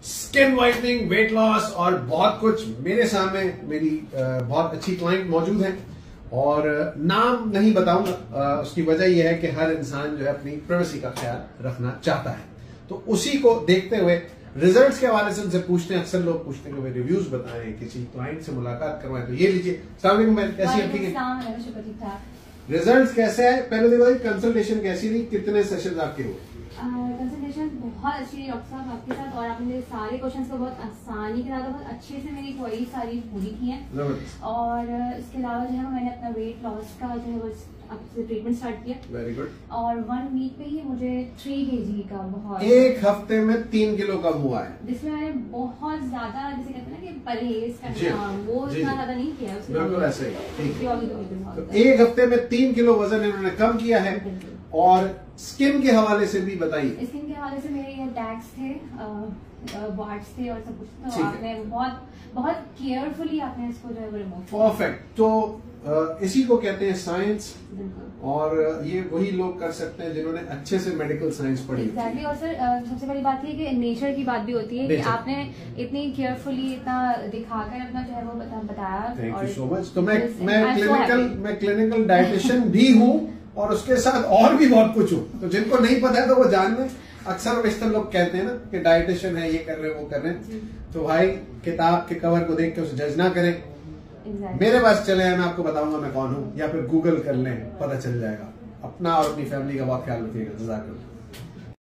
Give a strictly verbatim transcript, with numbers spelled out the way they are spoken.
Skin whitening, weight loss और बहुत कुछ। मेरे सामने मेरी बहुत अच्छी क्लाइंट मौजूद है और नाम नहीं बताऊंगा, उसकी वजह यह है कि हर इंसान जो है अपनी प्राइवेसी का ख्याल रखना चाहता है। तो उसी को देखते हुए रिजल्ट्स के हवाले से उनसे पूछते हैं। अक्सर लोग पूछते हैं कि वे रिव्यूज बताएं, किसी क्लाइंट से मुलाकात करवाएं। तो ये लीजिए। अस्सलाम वालेकुम मैम, कैसी है? ठीक है। रिजल्ट्स कैसे है? पहले तो बताइए कंसल्टेशन कैसी रही, कितने सेशंस आपके हुए? कंसल्टेशन बहुत अच्छी रही डॉक्टर साहब आपके साथ, और आपने सारे क्वेश्चंस को बहुत आसानी के साथ बहुत अच्छे से मेरी क्वेरी सारी पूरी की है। और इसके अलावा जो है मैंने अपना वेट लॉस का जो है वो आपसे ट्रीटमेंट स्टार्ट किया। Very good. और वन वीक में ही मुझे थ्री केजी का बहुत एक हफ्ते में तीन किलो कम हुआ है, जिसमें मैंने बहुत ज्यादा जैसे कहते हैं ना कि परहेज करना, वो इतना ज्यादा नहीं किया। बिल्कुल ऐसे ही। तो एक हफ्ते में तीन किलो वजन इन्होंने कम किया है। और स्किन के हवाले से भी बताइए। स्किन के हवाले से मेरे ये टैग्स थे, वार्ड्स थे और सब कुछ, तो आपने बहुत बहुत केयरफुली आपने इसको जो है वो रिमूव किया। परफेक्ट। तो इसी को कहते हैं साइंस, और ये वही लोग कर सकते हैं जिन्होंने अच्छे से मेडिकल साइंस पढ़ी। एग्जैक्टली। और सर सबसे बड़ी बात है कि नेचर की बात भी होती है कि आपने इतनी केयरफुली इतना दिखाकर अपना जो है वो बता, बताया। Thank you so much. तो मैं मैं क्लिनिकल मैं क्लिनिकल डाइटिशियन भी हूँ और उसके साथ और भी बहुत कुछ हूँ। तो जिनको नहीं पता है तो वो जान लें। अक्सर वेस्टर्न लोग कहते हैं ना कि डाइटिशियन है, ये कर रहे हैं वो कर रहे हैं। तो भाई किताब के कवर को देख के उसे जज ना करें। exactly. मेरे पास चले मैं आपको बताऊंगा मैं कौन हूँ, या फिर गूगल कर लें, पता चल जाएगा। अपना और अपनी फैमिली का बहुत ख्याल रखिएगा। जज़ाकल्लाह।